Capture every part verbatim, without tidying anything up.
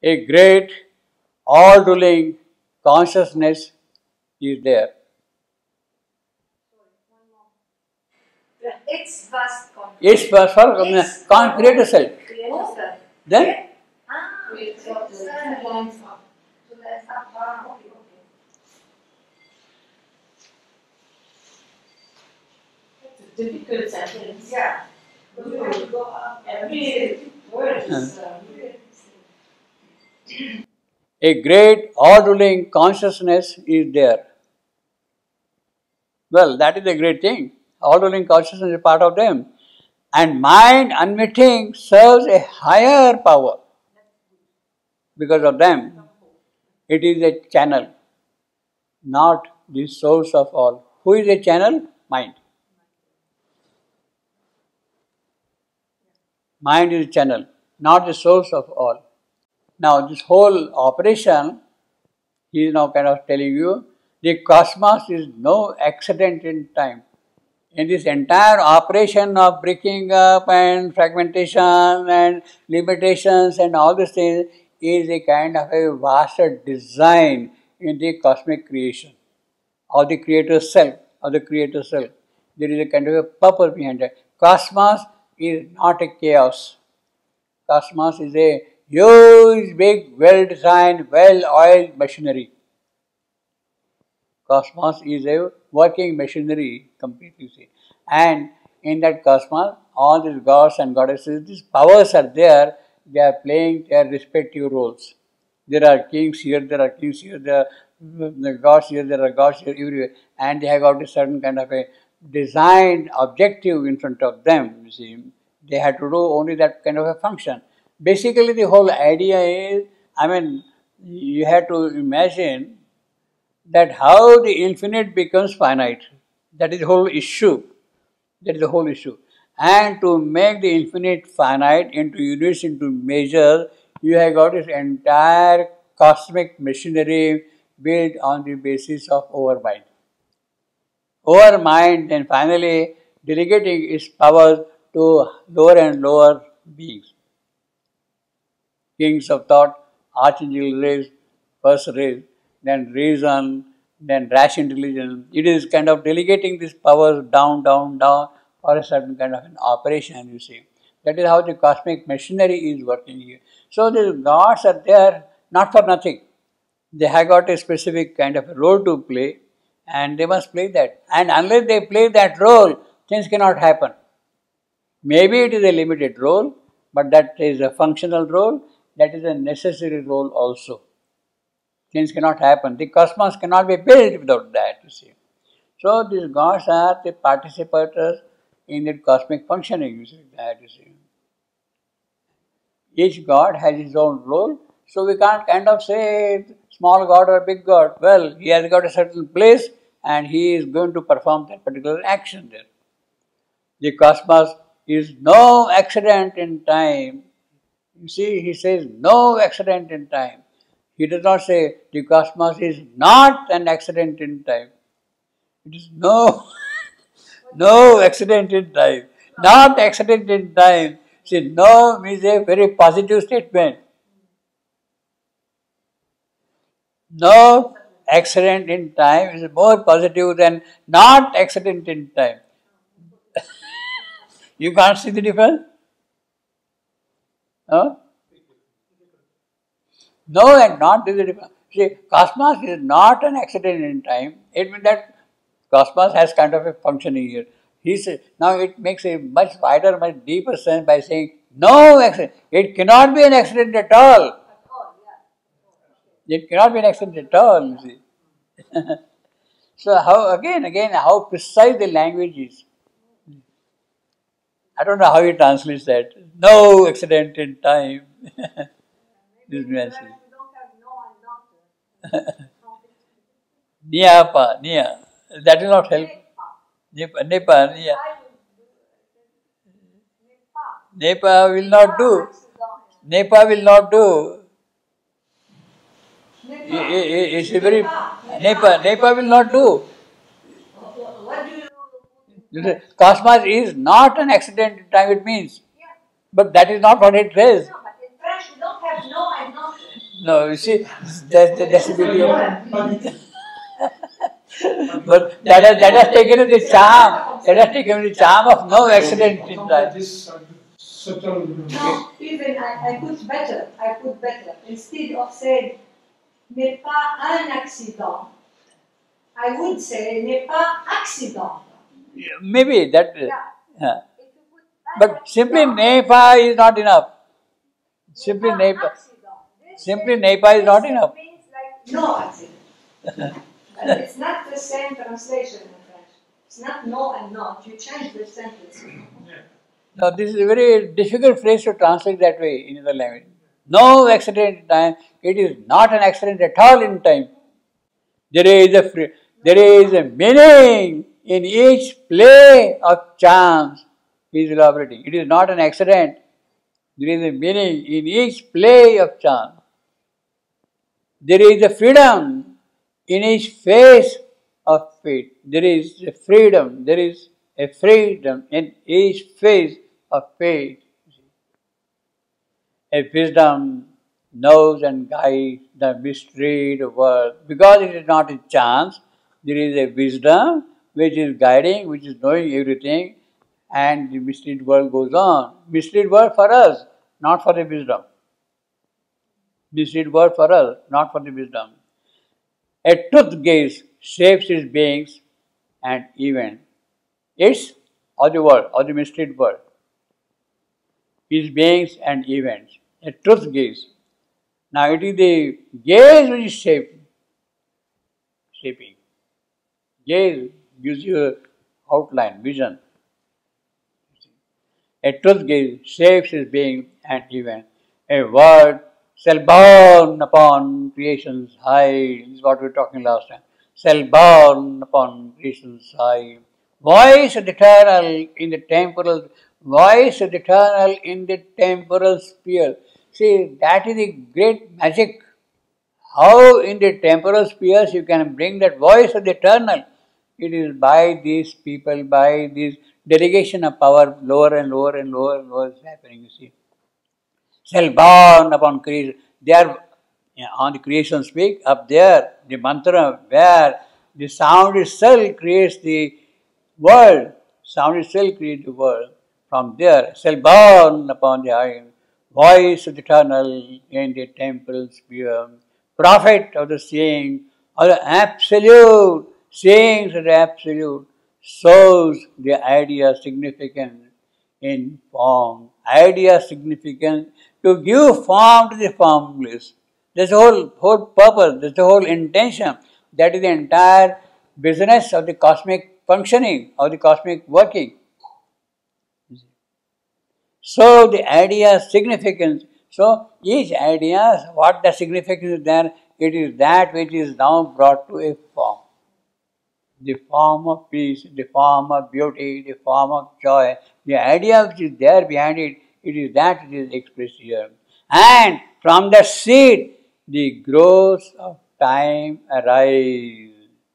A great, all-ruling consciousness is there. It's vast consciousness. It's vast consciousness. Can't create a self. Then? Difficult sentence. Yeah. Every word is. Uh, A great all-ruling consciousness is there. Well, that is a great thing. All-ruling consciousness is a part of them. And mind unwitting serves a higher power because of them. It is a channel, not the source of all. Who is a channel? Mind. Mind is a channel, not the source of all. Now, this whole operation, he is now kind of telling you, the cosmos is no accident in time. In this entire operation of breaking up and fragmentation and limitations and all these things is a kind of a vaster design in the cosmic creation of the creator's self, of the creator's self. There is a kind of a purpose behind it. Cosmos is not a chaos. Cosmos is a huge, big, well-designed, well-oiled machinery. Cosmos is a working machinery completely. See. And in that cosmos, all these gods and goddesses, these powers are there, they are playing their respective roles. There are kings here, there are kings here, there are the gods here, there are gods here, everywhere. And they have got a certain kind of a designed objective in front of them, you see. They have to do only that kind of a function. Basically, the whole idea is, I mean, you have to imagine that how the infinite becomes finite. That is the whole issue. That is the whole issue. And to make the infinite finite into units, into measures, you have got this entire cosmic machinery built on the basis of overmind. Overmind, and finally delegating its powers to lower and lower beings. Kings of thought, archangel race, first race, then reason, then rash intelligence. It is kind of delegating these powers down, down, down for a certain kind of an operation, you see. That is how the cosmic machinery is working here. So these gods are there not for nothing. They have got a specific kind of a role to play and they must play that. And unless they play that role, things cannot happen. Maybe it is a limited role, but that is a functional role, that is a necessary role also. Things cannot happen. The cosmos cannot be built without that, you see. So these gods are the participators in the cosmic functioning, you see, that you see. Each god has his own role, so we can't kind of say small god or big god. Well, he has got a certain place and he is going to perform that particular action there. The cosmos is no accident in time. You see, he says no accident in time. He does not say the cosmos is not an accident in time. It is no, no accident in time. Not accident in time. See, no means a very positive statement. No accident in time is more positive than not accident in time. You can't see the difference? Huh? No and not is the difference. See, cosmos is not an accident in time. It means that cosmos has kind of a functioning here. He says, now it makes a much wider, much deeper sense by saying, no accident. It cannot be an accident at all. It cannot be an accident at all, you see. So how, again, again, how precise the language is. I don't know how he translates that. No accident in time. This message. Niyapa, niya. That will not help. Nipa, nipa, niya. Nipa will not do. Nipa will not do. It's a very Nipa. Nipa will not do. Cosmos is not an accident in time, it means. But that is not what it says. No, but in French we don't have no and not. No, you see, that's the that's the beauty of. But that has, that has taken the charm, that has taken the charm of no accident in that. No, even I, I put better, I put better. Instead of saying, n'est pas un accident, I would say, n'est pas accident. Maybe that. Yeah. Uh, If you put un but simply accident, Nepa is not enough. Simply n'est pas Nepa. accident. This Simply is- Nepa is not this enough. means like no accident. But it's not the same translation in French. It's not no and not. You change the sentence. Now, this is a very difficult phrase to translate that way in the language. No accident in time. It is not an accident at all in time. There is a free, there is a meaning in each play of chance. He is elaborating. It is not an accident. There is a meaning in each play of chance. There is a freedom in each phase of fate. There is a freedom. There is a freedom in each phase of fate. A wisdom knows and guides the mystery of the world. Because it is not a chance, there is a wisdom which is guiding, which is knowing everything, and the mystery world goes on. Mystery world for us, not for the wisdom. Mystery world for us, not for the wisdom. A truth gaze shapes its beings and events. Its or the world, or the mystery world. Its beings and events. A truth gaze. Now it is the gaze which is shaping. shaping. Gaze gives you outline, vision. A truth gaze shapes its being and event. A word shall born upon creation's high. This is what we were talking last time. Shall born upon creation's high. Voice of the eternal in the temporal. Voice of the eternal in the temporal sphere. See, that is the great magic. How in the temporal spheres you can bring that voice of the eternal. It is by these people, by this delegation of power, lower and lower and lower and lower is happening, you see. Shall born upon creation. They are yeah, on the creation speak, up there, the mantra, where the sound itself creates the world. Sound itself creates the world. From there, shall born upon the high. Voice of the eternal in the temple sphere. Prophet of the saying, or the absolute, sayings of the absolute, shows the idea significant in form. Idea significant to give form to the formless. That's the whole, whole purpose, that's the whole intention. That is the entire business of the cosmic functioning, of the cosmic working. So the idea significance. So each idea, what the significance is there, it is that which is now brought to a form. The form of peace, the form of beauty, the form of joy. The idea which is there behind it, it is that which is expressed here. And from the seed, the growth of time arises.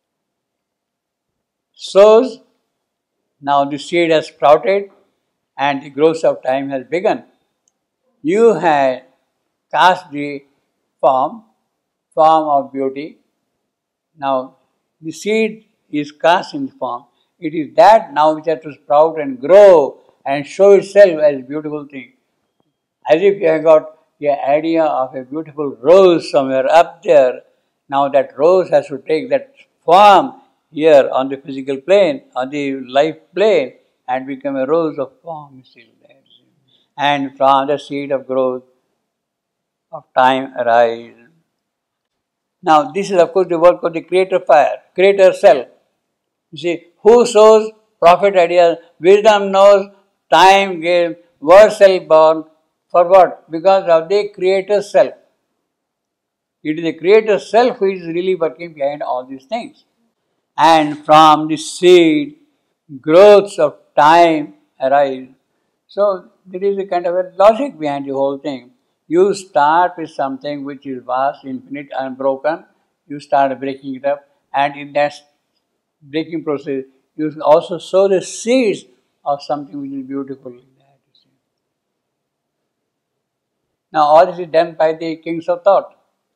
So now the seed has sprouted and the growth of time has begun. You had cast the form, form of beauty. Now the seed is cast in form. It is that now which has to sprout and grow and show itself as a beautiful thing. As if you have got the idea of a beautiful rose somewhere up there. Now that rose has to take that form here on the physical plane, on the life plane, and become a rose of form still there. And from the seed of growth of time arise. Now this is of course the work of the creator fire, creator self. You see, who shows prophet ideas, wisdom knows, time gives, word self born. For what? Because of the creator self. It is the creator self who is really working behind all these things. And from the seed, growths of time arise. So there is a kind of a logic behind the whole thing. You start with something which is vast, infinite, unbroken. You start breaking it up, and in that breaking process, you also sow the seeds of something which is beautiful. Now all this is done by the kings of thought.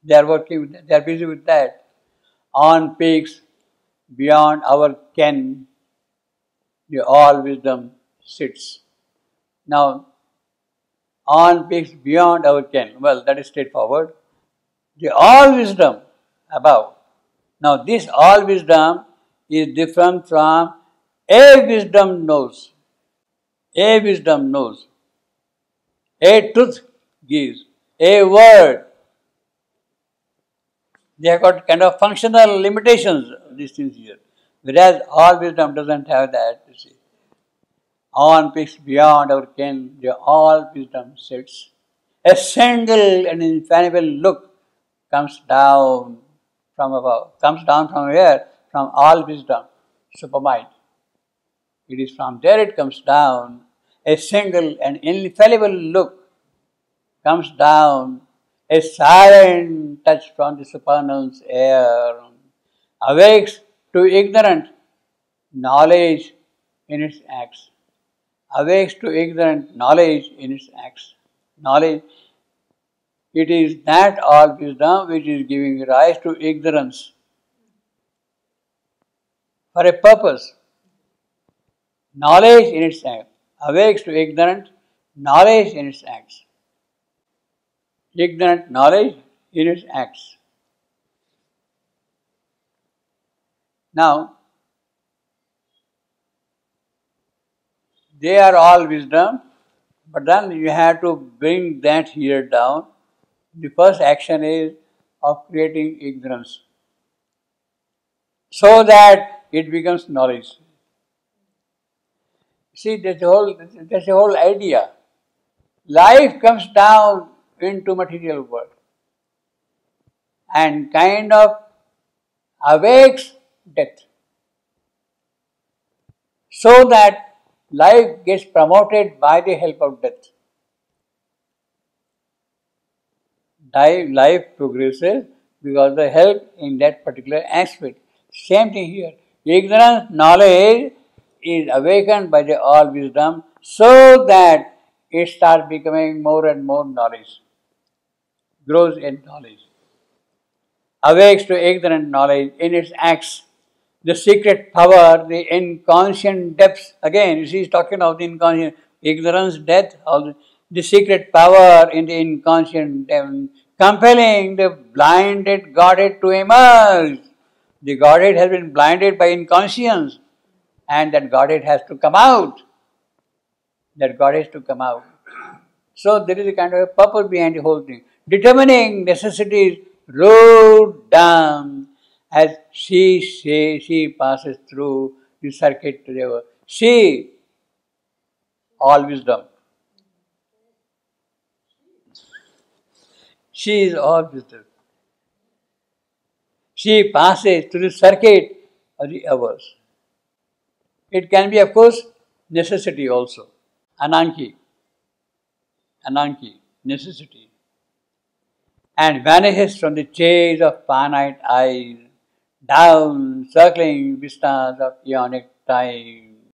They are working, they are busy with that. On peaks beyond our ken, the all wisdom sits. Now, on peaks beyond our ken, well, that is straightforward. The all wisdom above. Now, this all wisdom is different from a wisdom knows. A wisdom knows. A truth gives. A word. They have got kind of functional limitations, these things here. Whereas all wisdom doesn't have that, you see. On peaks beyond our ken, the all wisdom sits. A single and infallible look comes down from above. Comes down from where? From all wisdom, supermind. It is from there it comes down. A single and infallible look comes down. A silent touch from the supernal's air awakes to ignorant knowledge in its acts. Awakes to ignorant knowledge in its acts. Knowledge, it is that all wisdom which is giving rise to ignorance for a purpose. Knowledge in its acts. Awakes to ignorant knowledge in its acts. Ignorant knowledge in its acts. Now, they are all wisdom, but then you have to bring that here down. The first action is of creating ignorance, so that it becomes knowledge. See, that's the whole, that's the whole idea. Life comes down into material world and kind of awakes death, so that life gets promoted by the help of death. Life progresses because of the help in that particular aspect. Same thing here. Ignorance, knowledge is awakened by the all wisdom, so that it starts becoming more and more knowledge. Grows in knowledge. Awakes to ignorant knowledge in its acts. The secret power, the inconscient depths. Again, you see, he's talking of the inconscient. Ignorance, death, all the, the secret power in the inconscient depth, compelling the blinded Godhead to emerge. The Godhead has been blinded by inconscience, and that Godhead has to come out. That Godhead has to come out. So there is a kind of a purpose behind the whole thing. Determining necessities rode down as she, she, she passes through the circuit river. She, all wisdom. She is all wisdom. She passes through the circuit of the hours. It can be, of course, necessity also. Ananki. Ananki, necessity. And vanishes from the chase of finite eyes, down circling vistas of eonic time.